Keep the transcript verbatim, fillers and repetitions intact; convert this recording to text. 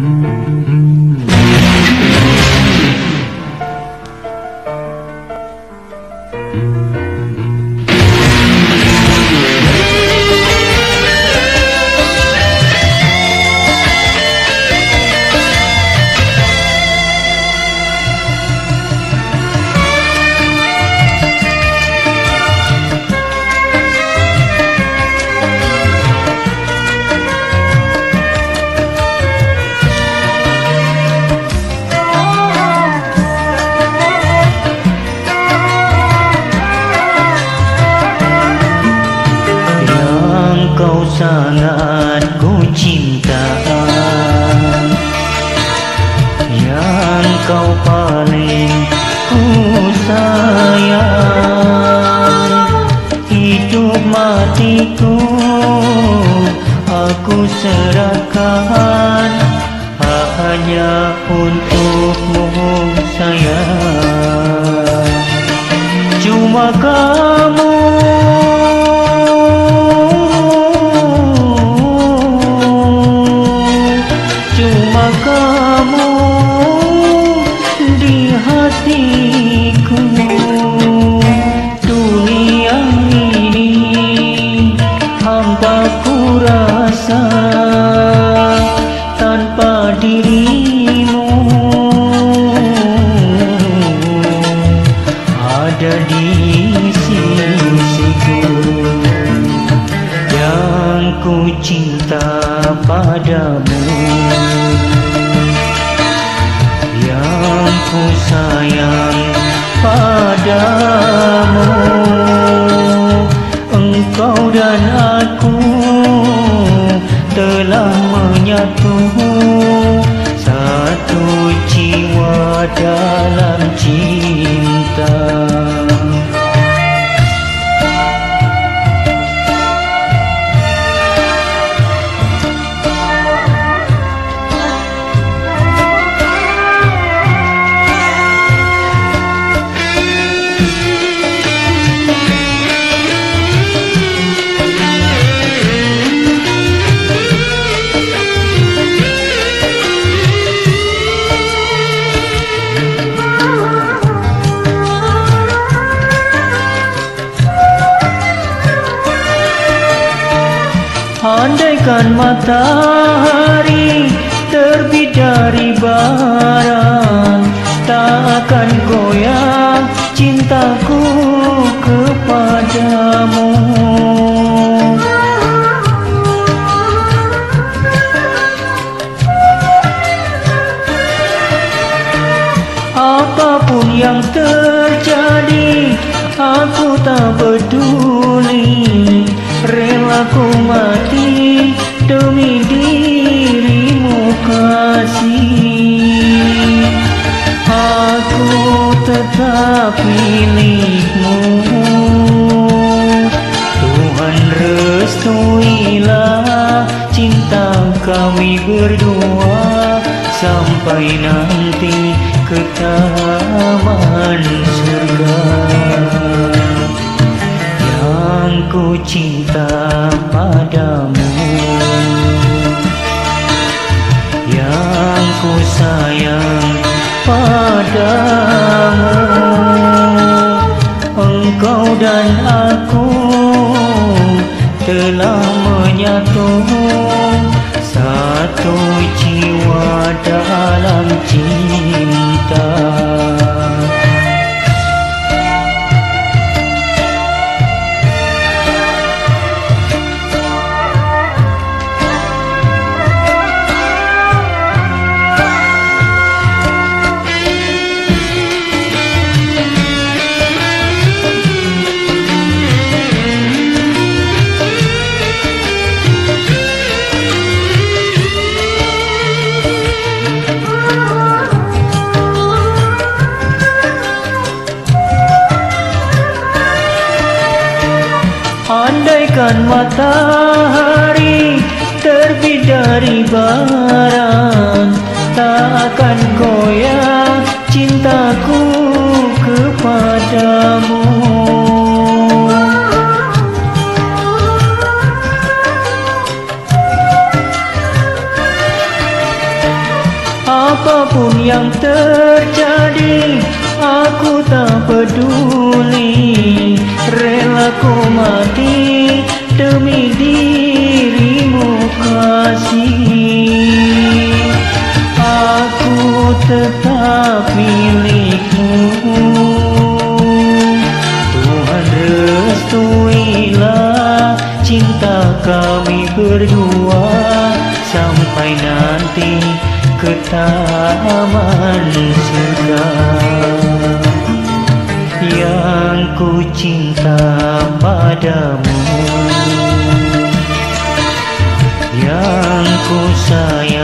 Kau sangat ku cinta, yang kau paling ku sayang. Hidup matiku aku serahkan hanya untukmu sayang. Cuma kamu kamu di hatiku. Dunia ini hampa ku rasa tanpa dirimu ada di sisiku. Yang ku cinta padamu, ku sayang padamu. Engkau dan aku telah menyatu, satu jiwa dalam cinta. Andaikan matahari terbit dari barat, tak akan goyah cintaku kepadamu. Apapun yang terjadi, aku tak peduli. Rela ku mati demi dirimu kasih. Aku tetap milikmu. Tuhan restuilah cinta kami berdua sampai nanti ke taman surga. Yang ku cinta padamu, yang ku sayang padamu. Engkau dan aku telah menyatu, satu jiwa dalam cinta. Andaikan matahari terbit dari barat, tak akan goyah cintaku kepadamu. apapun yang terjadi, aku tak peduli. Rela ku mati demi dirimu kasih. Aku tetap milikmu. Tuhan restuilah cinta kami berdua sampai nanti ke taman surga. Yang ku cinta padamu, yang ku sayang